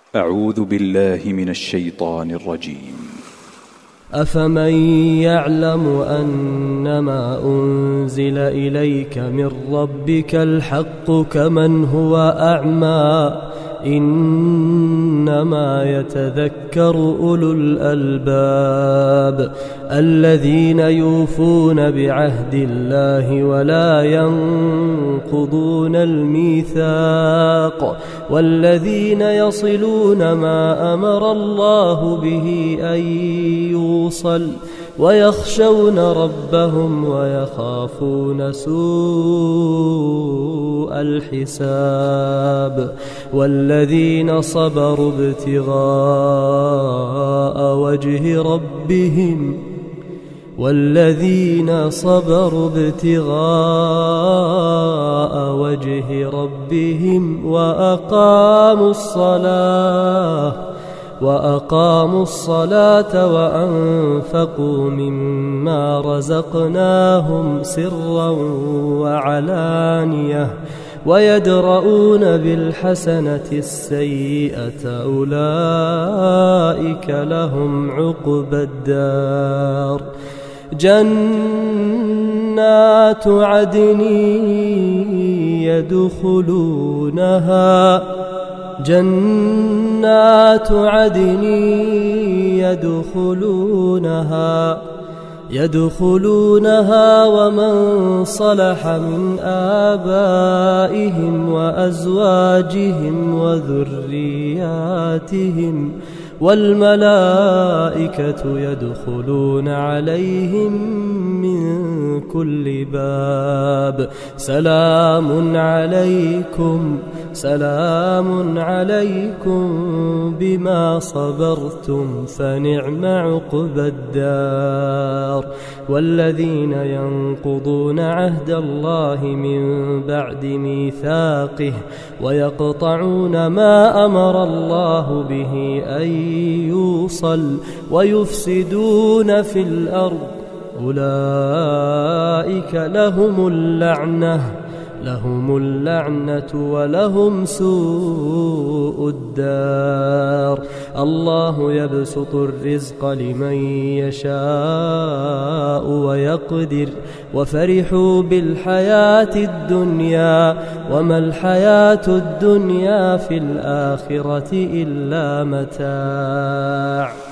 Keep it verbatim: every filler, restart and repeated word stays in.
أعوذ بالله من الشيطان الرجيم. أفمن يعلم أنما أنزل إليك من ربك الحق كمن هو أعمى إنما يتذكر أولو الألباب الذين يوفون بعهد الله ولا ينقضون الميثاق والذين يصلون ما أمر الله به أن يوصل ويخشون ربهم ويخافون سوء الحساب والذين صبروا ابتغاء وجه ربهم والذين صبروا ابتغاء وجه ربهم وأقاموا الصلاة وأقاموا الصلاة وأنفقوا مما رزقناهم سرا وعلانية ويدرؤون بالحسنة السيئة أولئك لهم عقبى الدار جنات عدن يدخلونها جنات عدن يدخلونها يدخلونها ومن صلح من آبائهم وأزواجهم وذرياتهم والملائكة يدخلون عليهم من كل باب سلام عليكم سلام عليكم بما صبرتم فنعم عقبى الدار والذين ينقضون عهد الله من بعد ميثاقه ويقطعون ما أمر الله به أن يوصل ويفسدون في الأرض أولئك لهم اللعنة لهم اللعنة ولهم سوء الدار الله يبسط الرزق لمن يشاء ويقدر وفرحوا بالحياة الدنيا وما الحياة الدنيا في الآخرة إلا متاع.